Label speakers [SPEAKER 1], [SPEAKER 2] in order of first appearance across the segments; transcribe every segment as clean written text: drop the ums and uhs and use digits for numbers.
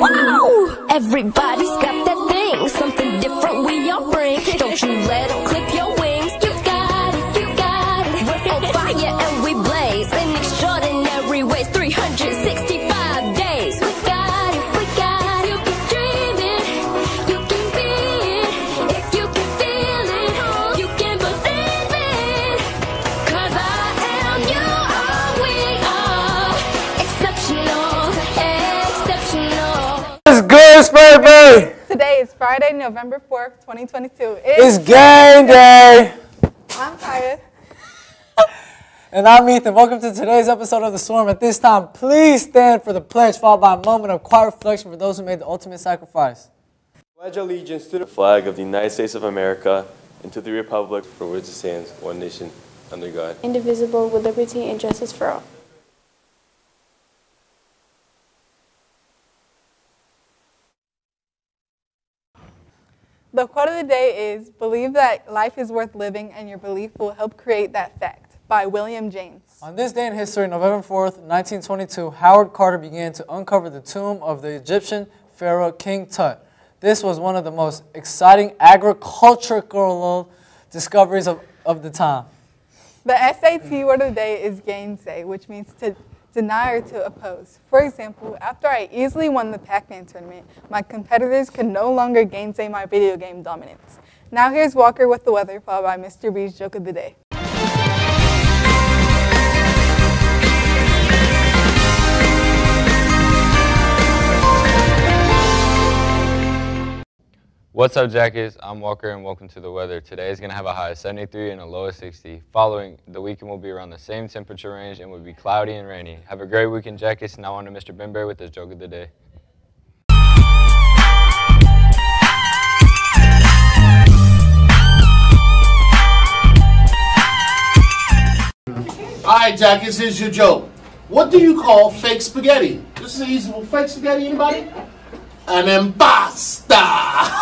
[SPEAKER 1] Woo! Everybody's got that thing, something different we all bring. Don't you let them clip your wings. You got it, you got it. We're on fire and we blaze in extraordinary ways. 365 days. We got it, we got it. You can dream it, you can be it. If you can feel it, you can believe it. 'Cause I am, you are, we are exceptional, exceptional.
[SPEAKER 2] What's good, Spurby?
[SPEAKER 3] Today is Friday, November 4th, 2022.
[SPEAKER 2] It's game day.
[SPEAKER 3] I'm Kaya.
[SPEAKER 2] And I'm Ethan. Welcome to today's episode of The Swarm. At this time, please stand for the pledge, followed by a moment of quiet reflection for those who made the ultimate sacrifice.
[SPEAKER 4] Pledge allegiance to the flag of the United States of America and to the republic for which it stands, one nation, under God.
[SPEAKER 5] Indivisible, with liberty and justice for all.
[SPEAKER 3] The quote of the day is, "Believe that life is worth living and your belief will help create that fact," by William James.
[SPEAKER 2] On this day in history, November 4th, 1922, Howard Carter began to uncover the tomb of the Egyptian pharaoh King Tut. This was one of the most exciting agricultural discoveries of the time.
[SPEAKER 3] The SAT word of the day is gainsay, which means to deny or to oppose. For example, after I easily won the Pac-Man tournament, my competitors could no longer gainsay my video game dominance. Now here's Walker with the weather, followed by Mr. B's joke of the day.
[SPEAKER 6] What's up, Jackies? I'm Walker and welcome to the weather. Today is going to have a high of 73 and a low of 60. Following, the weekend will be around the same temperature range and will be cloudy and rainy. Have a great weekend, Jackies. Now on to Mr. Benberry with his joke of the day.
[SPEAKER 7] Alright, Jackies, here's your joke. What do you call fake spaghetti? This is an easy one. Fake spaghetti, anybody? An impasta.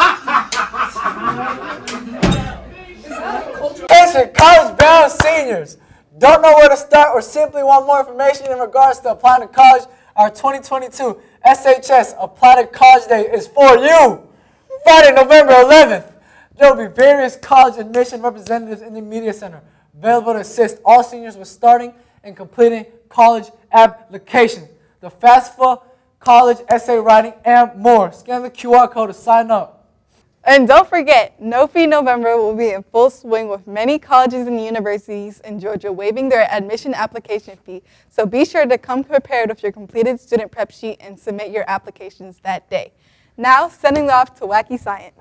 [SPEAKER 2] Attention, college-bound seniors. Don't know where to start or simply want more information in regards to applying to college? Our 2022 SHS Apply to College Day is for you. Friday, November 11th. There will be various college admission representatives in the media center available to assist all seniors with starting and completing college applications. The FAFSA, college essay writing, and more. Scan the QR code to sign up.
[SPEAKER 3] And don't forget, No Fee November will be in full swing with many colleges and universities in Georgia waiving their admission application fee. So be sure to come prepared with your completed student prep sheet and submit your applications that day. Now, sending off to Wacky Science.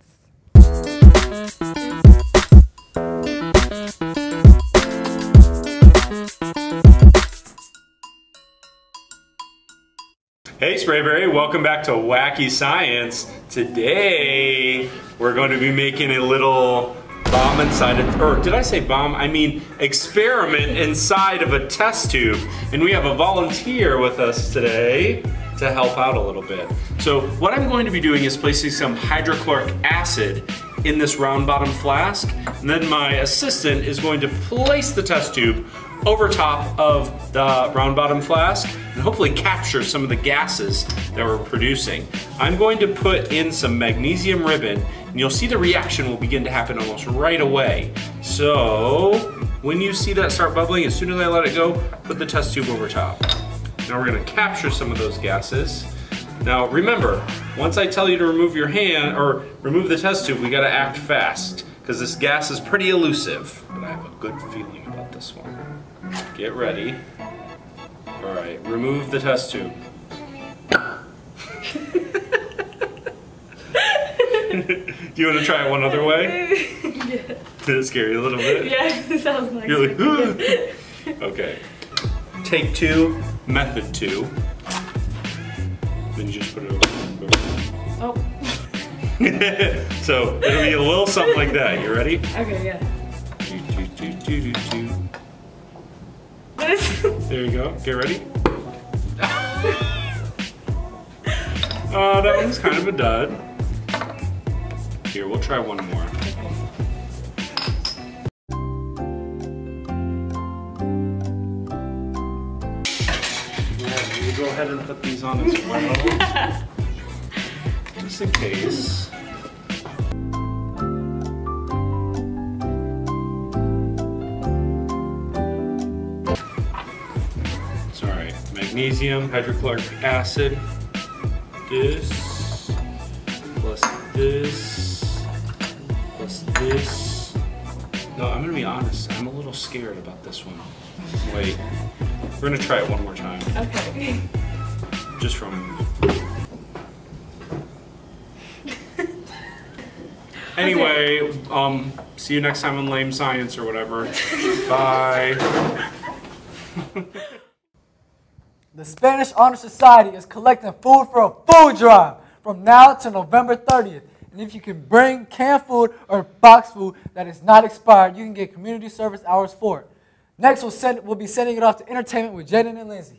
[SPEAKER 8] Hey Sprayberry, welcome back to Wacky Science. Today we're going to be making a little bomb inside or did I say bomb? I mean experiment inside of a test tube. And we have a volunteer with us today to help out a little bit. So what I'm going to be doing is placing some hydrochloric acid in this round bottom flask. And then my assistant is going to place the test tube over top of the round bottom flask and hopefully capture some of the gases that we're producing. I'm going to put in some magnesium ribbon and you'll see the reaction will begin to happen almost right away. So when you see that start bubbling, as soon as I let it go, put the test tube over top. Now we're gonna capture some of those gases. Now remember, once I tell you to remove your hand or remove the test tube, we gotta act fast because this gas is pretty elusive, but I have a good feeling about this one. Get ready. All right, remove the test tube. Do you want to try it one other way?
[SPEAKER 5] Yeah.
[SPEAKER 8] Did it scare you a little bit?
[SPEAKER 5] Yeah, it sounds like
[SPEAKER 8] You're like, okay. Take two, method two. Then you just put it over.
[SPEAKER 5] Oh.
[SPEAKER 8] So it'll be a little something like that. You ready?
[SPEAKER 5] Okay, yeah.
[SPEAKER 8] There you go. Get ready. Oh, that one's kind of a dud. Here, we'll try one more. Yeah, you go ahead and put these on as well. just in case. It's alright. Magnesium, hydrochloric acid. This plus this plus this. No, I'm gonna be honest. I'm a little scared about this one. Wait. We're gonna try it one more time.
[SPEAKER 5] Okay.
[SPEAKER 8] Just from. Anyway, see you next time on Lame Science or whatever. Bye.
[SPEAKER 2] The Spanish Honor Society is collecting food for a food drive from now to November 30th. And if you can bring canned food or boxed food that is not expired, you can get community service hours for it. Next, we'll be sending it off to entertainment with Jaden and Lindsay.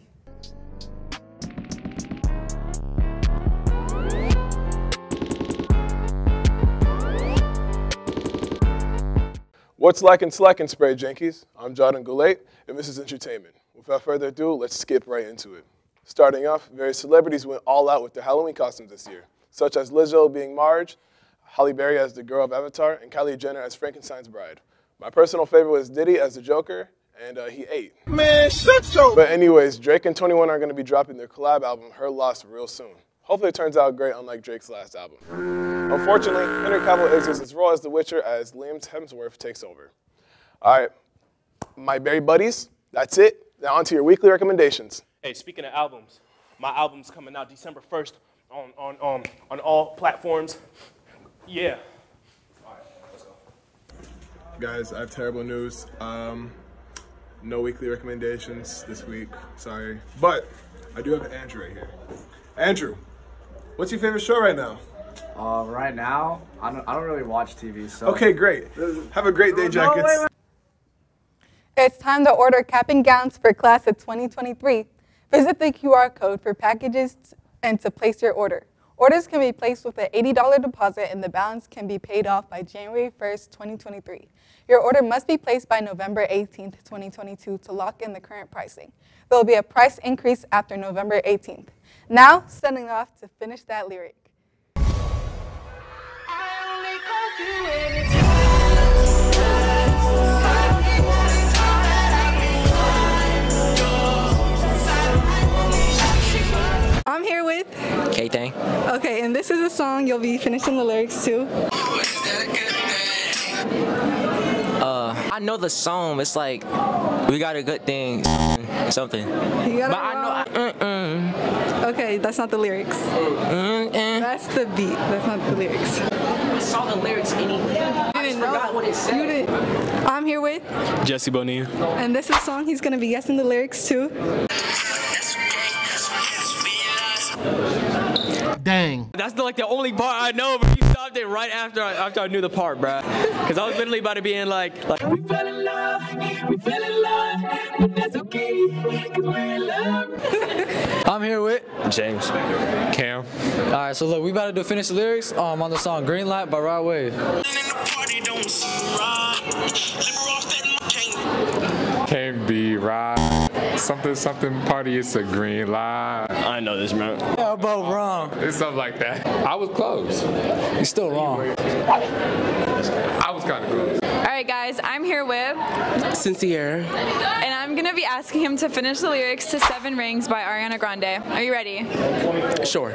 [SPEAKER 9] What's lacking slacking, Spray Jankies? I'm Jordan Goulet, and this is entertainment. Without further ado, let's skip right into it. Starting off, various celebrities went all out with their Halloween costumes this year, such as Lizzo being Marge, Halle Berry as the girl of Avatar, and Kylie Jenner as Frankenstein's bride. My personal favorite was Diddy as the Joker, and he ate. Man, shut your... But anyways, Drake and 21 are going to be dropping their collab album, Her Loss, real soon. Hopefully it turns out great, unlike Drake's last album. Unfortunately, Henry Cavill exits his role as The Witcher as Liam Hemsworth takes over. All right, my berry buddies, that's it. Now on to your weekly recommendations.
[SPEAKER 10] Hey, speaking of albums, my album's coming out December 1st on all platforms. Yeah. All right, let's go.
[SPEAKER 9] Guys, I have terrible news. No weekly recommendations this week, sorry. But I do have Andrew right here. Andrew, what's your favorite show right now?
[SPEAKER 11] Right now, I don't really watch TV, so...
[SPEAKER 9] Okay, great. Have a great day, Jackets.
[SPEAKER 3] It's time to order cap and gowns for class of 2023. Visit the QR code for packages and to place your order. Orders can be placed with an $80 deposit and the balance can be paid off by January 1st, 2023. Your order must be placed by November 18th, 2022 to lock in the current pricing. There will be a price increase after November 18th. Now, sending off to finish that lyric. I'm here with
[SPEAKER 12] K-Tang.
[SPEAKER 3] Okay, and this is a song you'll be finishing the lyrics to.
[SPEAKER 12] I know the song. It's like we got a good thing, something.
[SPEAKER 3] You got it wrong. Okay, that's not the lyrics. That's the beat. That's not the lyrics.
[SPEAKER 12] I saw the lyrics anyway. I just forgot what it said.
[SPEAKER 3] You didn't. I'm here with
[SPEAKER 13] Jesse Bonilla.
[SPEAKER 3] And this is a song he's gonna be guessing the lyrics to.
[SPEAKER 13] Dang. That's like the only part I know, but you stopped it right after I knew the part, bruh. Because I was literally about to be in like we fell in love, but that's okay, 'cause we're in love.
[SPEAKER 14] I'm here with
[SPEAKER 13] James. Cam.
[SPEAKER 14] Alright, so look, we about to finish the lyrics on the song Green Light by Rod Wave.
[SPEAKER 15] Can't be right. Something party, it's a green light.
[SPEAKER 13] I know this, man.
[SPEAKER 14] Yeah, both wrong.
[SPEAKER 15] It's something like that. I was close.
[SPEAKER 14] You're still wrong.
[SPEAKER 15] I was kind of close.
[SPEAKER 16] Alright guys, I'm here with
[SPEAKER 12] Sincere.
[SPEAKER 16] And I'm gonna be asking him to finish the lyrics to 7 Rings by Ariana Grande. Are you ready?
[SPEAKER 12] Sure.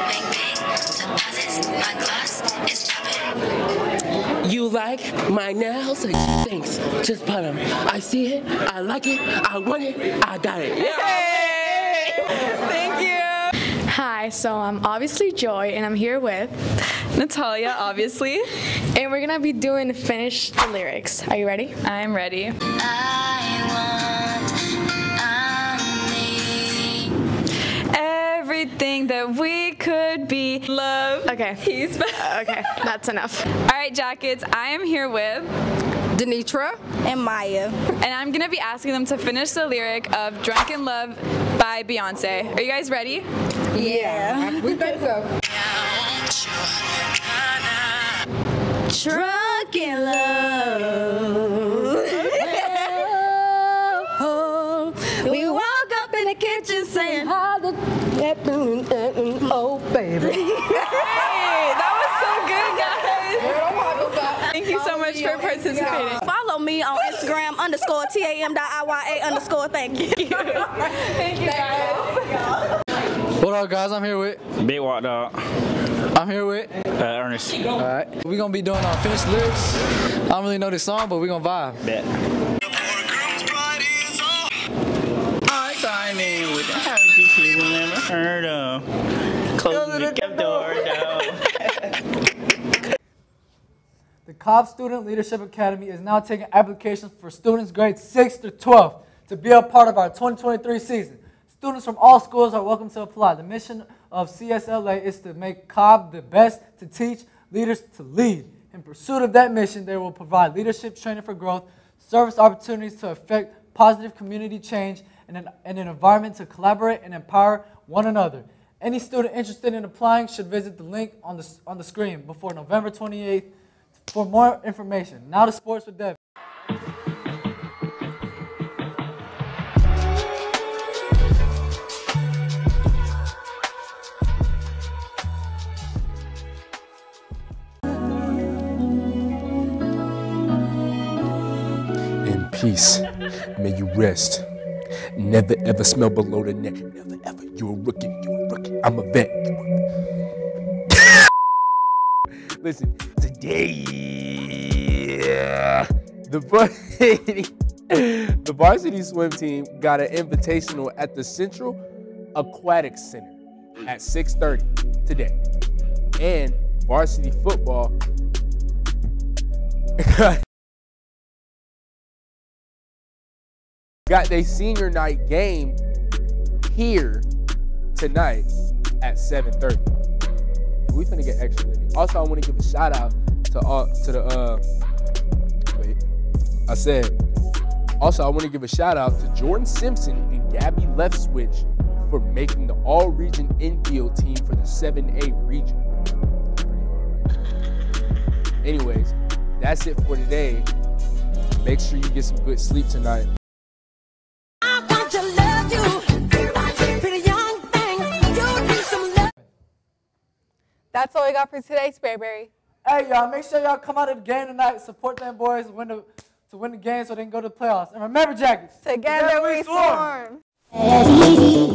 [SPEAKER 12] You like my nails? Thanks. Just put them. I see it. I like it. I want it. I got it.
[SPEAKER 16] Yay! Thank you.
[SPEAKER 5] Hi, so I'm obviously Joy, and I'm here with
[SPEAKER 16] Natalia, obviously.
[SPEAKER 5] And we're gonna be doing Finish the Lyrics. Are you ready?
[SPEAKER 16] I'm ready. Everything that we could be. Love.
[SPEAKER 5] Okay.
[SPEAKER 16] He's
[SPEAKER 5] okay, that's enough.
[SPEAKER 16] Alright, Jackets, I am here with
[SPEAKER 3] Denitra and Maya.
[SPEAKER 16] And I'm gonna be asking them to finish the lyric of Drunk in Love by Beyonce. Are you guys ready?
[SPEAKER 3] Yeah. We think so.
[SPEAKER 1] Drunk in love. We woke up in the kitchen saying,
[SPEAKER 3] oh baby.
[SPEAKER 16] for participating.
[SPEAKER 17] Follow me on Instagram _TAM.IYA_. Thank you.
[SPEAKER 16] Thank you, guys.
[SPEAKER 14] What up, guys? I'm here with
[SPEAKER 18] Big Walk Dog.
[SPEAKER 14] I'm here with
[SPEAKER 18] Ernest.
[SPEAKER 14] All right. We're going to be doing our finished lyrics. I don't really know this song, but we're going to vibe.
[SPEAKER 18] Bet. I'm signing with the house you people never heard of. Close the door down.
[SPEAKER 2] The Cobb Student Leadership Academy is now taking applications for students grades 6 through 12 to be a part of our 2023 season. Students from all schools are welcome to apply. The mission of CSLA is to make Cobb the best to teach, leaders to lead. In pursuit of that mission, they will provide leadership training for growth, service opportunities to effect positive community change, and an environment to collaborate and empower one another. Any student interested in applying should visit the link on the screen before November 28th for more information. Now to sports with Devin.
[SPEAKER 19] In peace, may you rest. Never ever smell below the neck. Never ever. You're a rookie. You're a rookie. I'm a vet. Listen, today the varsity swim team got an invitational at the Central Aquatic Center at 6:30 today, and varsity football got their senior night game here tonight at 7:30. We finna get extra living. Also, I want to give a shout out to I want to give a shout out to Jordan Simpson and Gabby Left Switch for making the all-region infield team for the 7A region. That's pretty hard, right? Anyways, that's it for today. Make sure you get some good sleep tonight.
[SPEAKER 3] That's all we got for today, Sprayberry.
[SPEAKER 2] Hey, y'all, make sure y'all come out to the game tonight, support them boys to win the game so they can go to the playoffs. And remember, Jackets,
[SPEAKER 3] together we swarm.